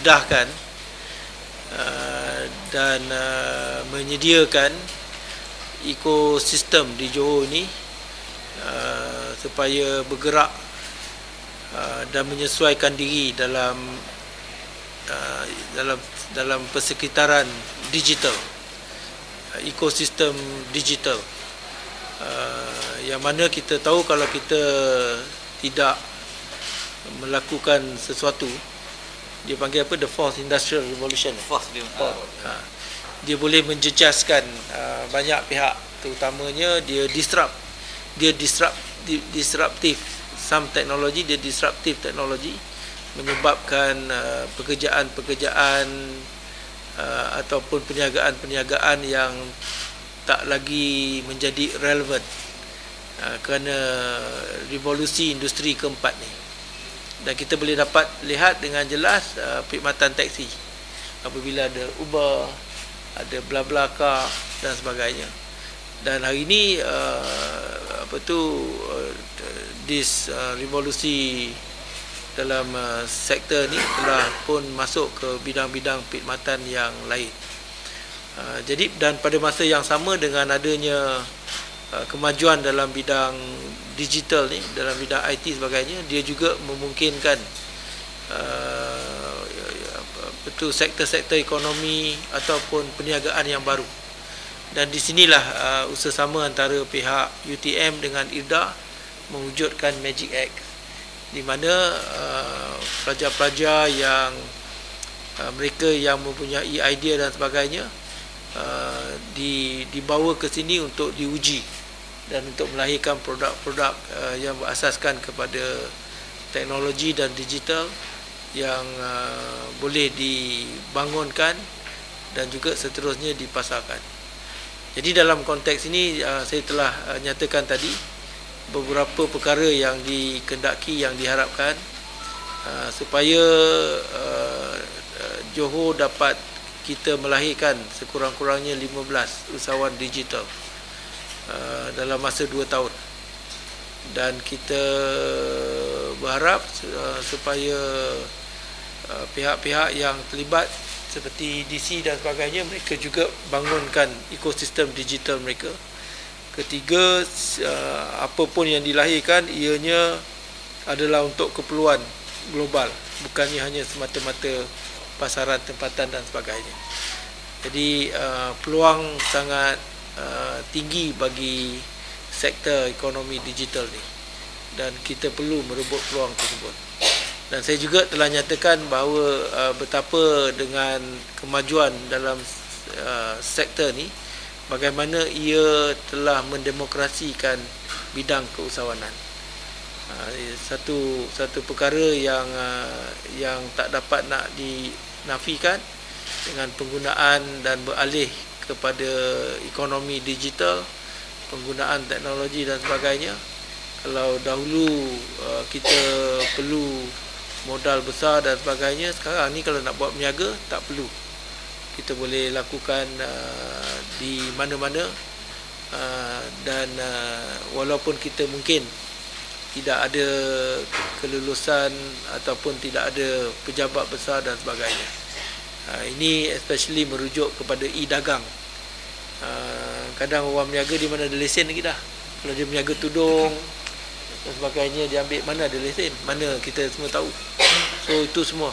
mendedahkan dan menyediakan ekosistem di Johor ini supaya bergerak dan menyesuaikan diri dalam persekitaran digital, ekosistem digital, yang mana kita tahu kalau kita tidak melakukan sesuatu, dia panggil apa, the fourth industrial revolution, dia boleh menjejaskan banyak pihak, terutamanya dia disruptive some teknologi, dia disruptive teknologi, menyebabkan pekerjaan-pekerjaan ataupun perniagaan-perniagaan yang tak lagi menjadi relevan kerana revolusi industri keempat ni. Dan kita boleh dapat lihat dengan jelas perkhidmatan taksi apabila ada Uber, ada BlaBlaCar dan sebagainya. Dan hari ini revolusi dalam sektor ni telah pun masuk ke bidang-bidang perkhidmatan yang lain. Jadi dan pada masa yang sama dengan adanya kemajuan dalam bidang digital ni, dalam bidang IT sebagainya, dia juga memungkinkan sektor-sektor ekonomi ataupun perniagaan yang baru. Dan di sinilah usaha-sama antara pihak UTM dengan IRDA mewujudkan Magic X, di mana pelajar-pelajar yang mereka yang mempunyai idea dan sebagainya dibawa ke sini untuk diuji dan untuk melahirkan produk-produk yang berasaskan kepada teknologi dan digital yang boleh dibangunkan dan juga seterusnya dipasarkan. Jadi dalam konteks ini saya telah nyatakan tadi beberapa perkara yang dikendaki, yang diharapkan supaya Johor dapat kita melahirkan sekurang-kurangnya 15 usahawan digital dalam masa 2 tahun. Dan kita berharap supaya pihak-pihap yang terlibat seperti DC dan sebagainya, mereka juga bangunkan ekosistem digital mereka. Ketiga, apapun yang dilahirkan ianya adalah untuk keperluan global, bukannya hanya semata-mata pasaran tempatan dan sebagainya. Jadi peluang sangat tinggi bagi sektor ekonomi digital ni, dan kita perlu merebut peluang tersebut. Dan saya juga telah nyatakan bahawa betapa dengan kemajuan dalam sektor ni, bagaimana ia telah mendemokrasikan bidang keusahawanan. Satu perkara yang tak dapat nak dinafikan dengan penggunaan dan beralih kepada ekonomi digital, penggunaan teknologi dan sebagainya. Kalau dahulu kita perlu modal besar dan sebagainya, sekarang ni kalau nak buat berniaga tak perlu. Kita boleh lakukan di mana-mana, dan walaupun kita mungkin tidak ada kelulusan ataupun tidak ada pejabat besar dan sebagainya. Ini especially merujuk kepada e-dagang. Kadang orang berniaga di mana ada lesen lagi dah. Kalau dia berniaga tudung dan sebagainya, dia ambil mana ada lesen, mana kita semua tahu. So itu semua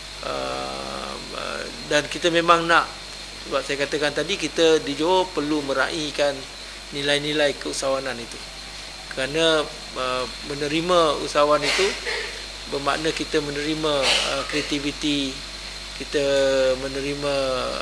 dan kita memang nak, sebab saya katakan tadi, kita di Johor perlu meraihkan nilai-nilai keusahawanan itu. Kerana menerima usahawan itu bermakna kita menerima kreativiti, kita menerima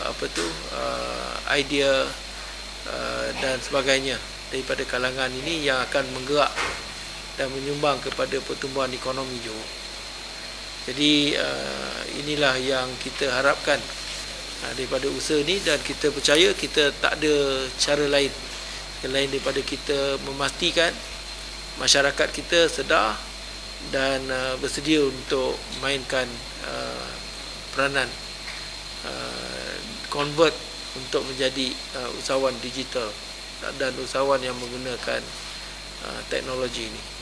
idea dan sebagainya daripada kalangan ini yang akan menggerak dan menyumbang kepada pertumbuhan ekonomi Johor. Jadi inilah yang kita harapkan daripada usaha ini, dan kita percaya kita tak ada cara lain selain daripada kita memastikan masyarakat kita sedar dan bersedia untuk mainkan peranan convert untuk menjadi usahawan digital dan usahawan yang menggunakan teknologi ini.